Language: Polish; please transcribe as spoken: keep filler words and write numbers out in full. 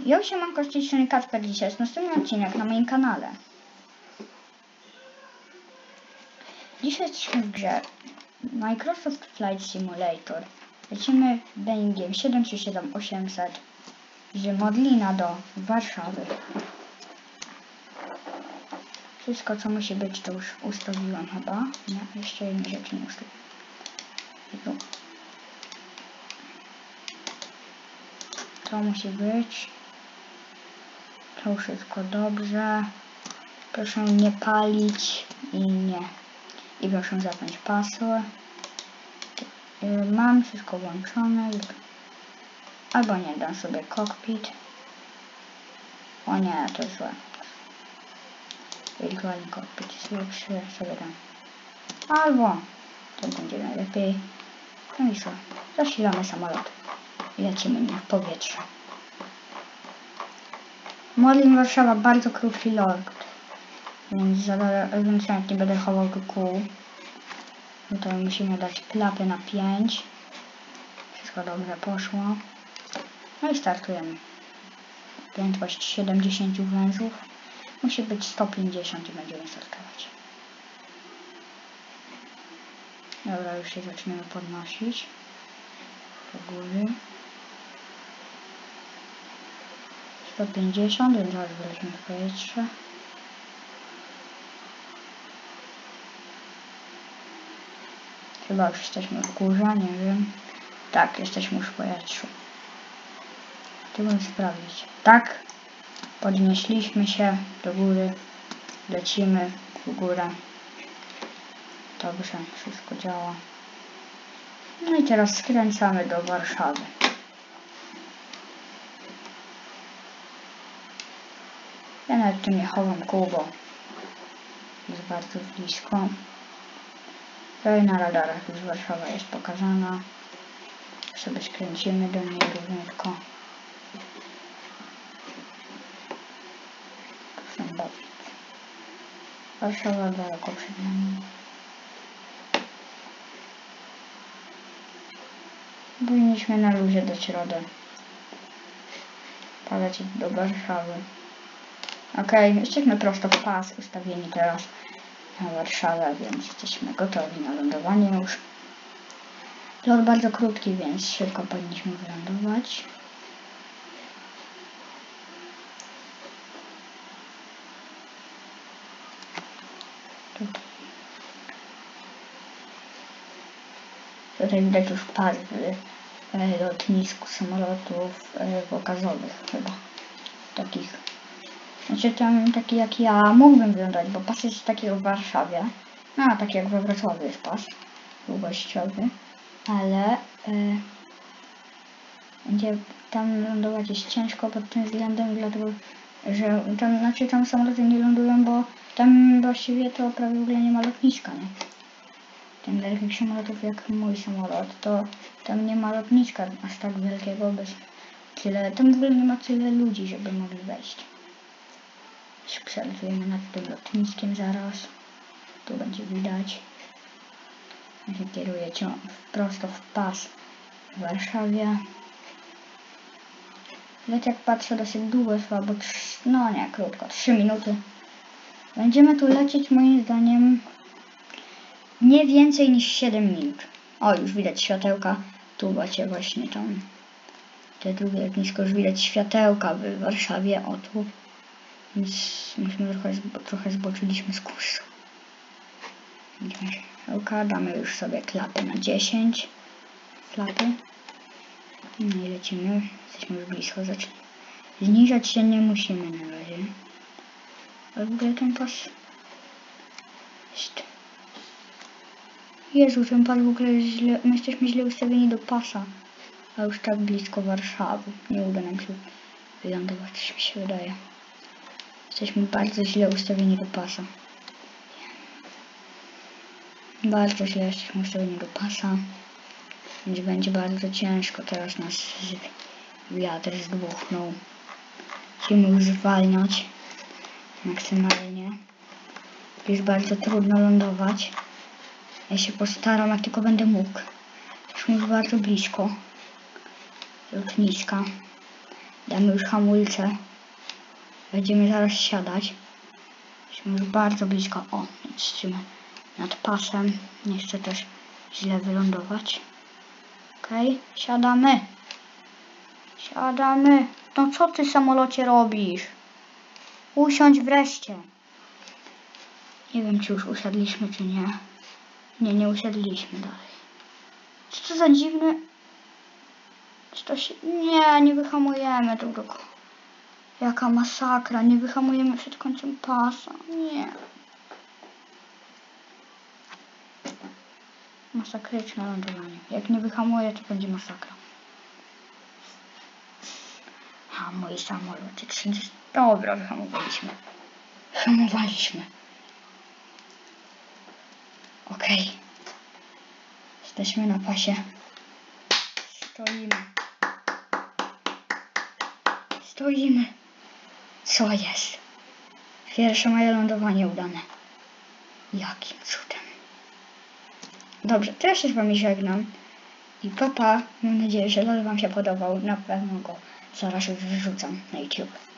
Ja się mam kościeczny Kacper, dzisiaj jest następny odcinek na moim kanale. Dzisiaj jesteśmy w grze Microsoft Flight Simulator. Lecimy Boeingiem siedem trzy siedem osiemset z Modlina do Warszawy. Wszystko co musi być to już ustawiłam chyba. Nie, jeszcze jednej rzeczy nie ustawiłam. To musi być. To wszystko dobrze. Proszę nie palić i nie. I proszę zapiąć pasy. Mam wszystko włączone. Albo nie, dam sobie cockpit. O nie, to złe. Wirtualny cockpit jest lepszy, sobie dam. Albo to będzie najlepiej. No i co? Zasilamy samolot. I lecimy nim w powietrze. Modlin Warszawa, bardzo krótki lot. Więc, więc jak nie będę chował do kół. No to musimy dać klapy na pięć. Wszystko dobrze poszło. No i startujemy. Prędkość siedemdziesiąt węzłów. Musi być sto pięćdziesiąt i będziemy startować. Dobra, już się zaczniemy podnosić do góry. sto pięćdziesiąt, więc zaraz wylecimy w powietrze. Chyba już jesteśmy w górze, nie wiem. Tak, jesteśmy już w powietrzu. Tu bym sprawdzić. Tak, podnieśliśmy się do góry. Lecimy w górę. Dobrze, wszystko działa. No i teraz skręcamy do Warszawy. Ja nawet tu nie chowam kół, bo jest bardzo blisko. Tutaj na radarach już Warszawa jest pokazana. Sobie skręcimy do niej równiutko. Proszę bardzo. Warszawa daleko przed nami. Powinniśmy na luzie dać radę. Polecieć do Warszawy. Okej, okay, jesteśmy prosto w pas ustawieni teraz na Warszawę, więc jesteśmy gotowi na lądowanie już. Lot bardzo krótki, więc szybko powinniśmy wylądować. Tutaj, Tutaj widać już pas w lotnisku samolotów pokazowych chyba. Takich. Znaczy tam taki jak ja mógłbym wylądować, bo pas jest takiego w Warszawie. No, tak jak we Wrocławiu jest pas długościowy. Ale y, będzie tam lądować jest ciężko pod tym względem, dlatego że tam, znaczy tam samoloty nie lądują, bo tam właściwie to prawie w ogóle nie ma lotniska, nie? Tam wielkich samolotów jak mój samolot, to tam nie ma lotniska aż tak wielkiego, bez tyle, tam w ogóle nie ma tyle ludzi, żeby mogli wejść. Przelatujemy nad tym lotniskiem zaraz. Tu będzie widać. Ja się kieruję prosto w pas w Warszawie. Lecz jak patrzę dosyć długo, słabo, no nie, krótko, trzy minuty. Będziemy tu lecieć moim zdaniem nie więcej niż siedem minut. O, już widać światełka. Tu macie właśnie tam te drugie lotnisko, już widać światełka w Warszawie. O tu. Więc myśmy trochę, trochę zboczyliśmy z kursu. Damy już sobie klapy na dziesięć. Klapy. No i lecimy. Jesteśmy już blisko. Zniżać się nie musimy na razie. Ale w ogóle ten pas... Jezu, ten pas w ogóle jest źle... My jesteśmy źle ustawieni do pasa. A już tak blisko Warszawy. Nie uda nam się wylądować, coś mi się wydaje. Jesteśmy bardzo źle ustawieni do pasa. Bardzo źle jesteśmy ustawieni do pasa. Więc będzie bardzo ciężko. Teraz nas wiatr zdmuchnął. Musimy już zwalniać maksymalnie. Jest bardzo trudno lądować. Ja się postaram, jak tylko będę mógł. Jesteśmy już bardzo blisko lotniska. Damy już hamulce. Będziemy zaraz siadać. Jesteśmy już bardzo blisko. O, jesteśmy nad pasem. Nie chcę też źle wylądować. Okej, okay. Siadamy. Siadamy. No co ty, samolocie, robisz? Usiądź wreszcie. Nie wiem, czy już usiadliśmy, czy nie. Nie, nie usiadliśmy dalej. Co to za dziwne... Czy to się... Nie, nie wyhamujemy tu tylko. Jaka masakra. Nie wyhamujemy przed końcem pasa. Nie. Masakryczne lądowanie. Jak nie wyhamuję, to będzie masakra. A mój samolot trzydzieści. Dobra, wyhamowaliśmy. Wyhamowaliśmy. Okej. Okay. Jesteśmy na pasie. Stoimy. Stoimy. Co jest? Pierwsze moje lądowanie udane. Jakim cudem. Dobrze, to ja się z wami żegnam. I papa, mam nadzieję, że lot wam się podobał. Na pewno go zaraz już wrzucam na YouTube.